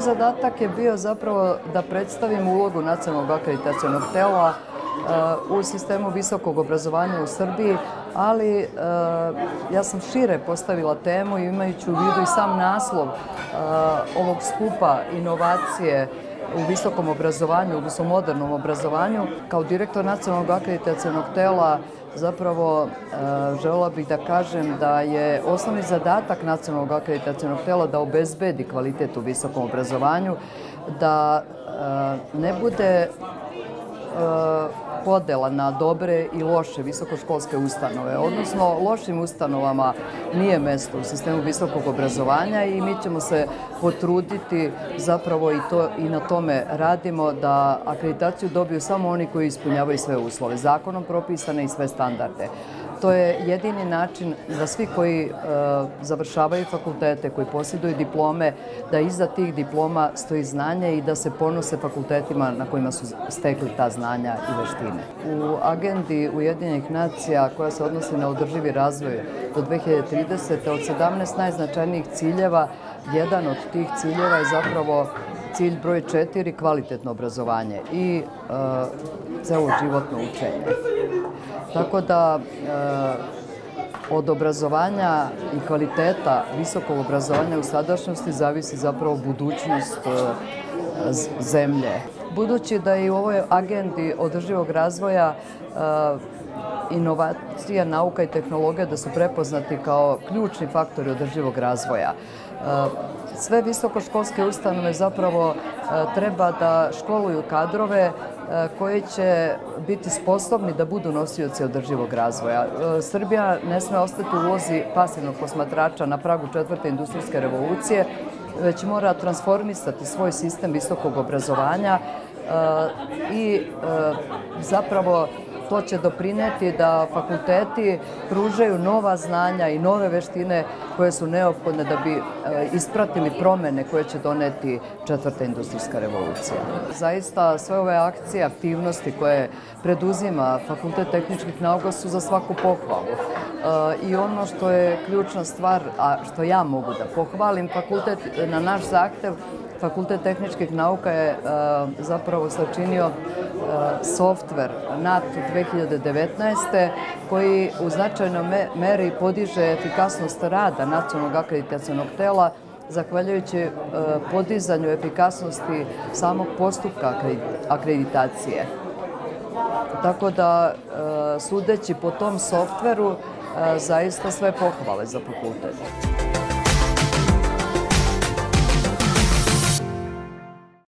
zadatak je bio zapravo da predstavim ulogu Nacionalnog akreditacionog tela u sistemu visokog obrazovanja u Srbiji, ali ja sam šire postavila temu imajući u vidu i sam naslov ovog skupa inovacije u visokom obrazovanju, odnosno modernom obrazovanju. Kao direktor Nacionalnog akreditacionog tela zapravo želela bih da kažem da je osnovni zadatak Nacionalnog akreditacionog tela da obezbedi kvalitet u visokom obrazovanju, da ne bude podela na dobre i loše visokoškolske ustanove, odnosno lošim ustanovama nije mesto u sistemu visokog obrazovanja i mi ćemo se potruditi zapravo i na tome radimo da akreditaciju dobiju samo oni koji ispunjavaju sve uslove, zakonom propisane i sve standarde. To je jedini način da svi koji završavaju fakultete, koji posjeduju diplome, da iza tih diploma stoji znanje i da se ponose fakultetima na kojima su stekli ta znanja i veštine. U agendi Ujedinjenih nacija koja se odnosi na održivi razvoj do 2030. od 17 najznačajnijih ciljeva, jedan od tih ciljeva je zapravo cilj broj 4, kvalitetno obrazovanje i celoživotno učenje. Tako da od obrazovanja i kvaliteta visokog obrazovanja u sadašnjosti zavisi zapravo budućnost zemlje. Budući da i u ovoj agendi održivog razvoja inovacija, nauka i tehnologija da su prepoznati kao ključni faktori održivog razvoja. Sve visokoškolske ustanove zapravo treba da školuju kadrove koji će biti sposobni da budu nosioci održivog razvoja. Srbija ne sme ostati u ulozi pasivnog posmatrača na pragu 4. industrijske revolucije, već mora transformisati svoj sistem visokog obrazovanja i zapravo to će doprineti da fakulteti pružaju nova znanja i nove veštine koje su neophodne da bi ispratili promene koje će doneti 4. industrijska revolucija. Zaista sve ove akcije, aktivnosti koje preduzima Fakultet tehničkih nauka su za svaku pohvalu. I ono što je ključna stvar, a što ja mogu da pohvalim, fakultet na naš zahtev, Fakultet tehničkih nauka je zapravo sačinio softver NAT 2019. koji u značajnoj meri podiže efikasnost rada Nacionalnog akreditacionog tela zahvaljujući podizanju efikasnosti samog postupka akreditacije. Tako da, sudeći po tom softveru, zaista sve pohvale za fakultet.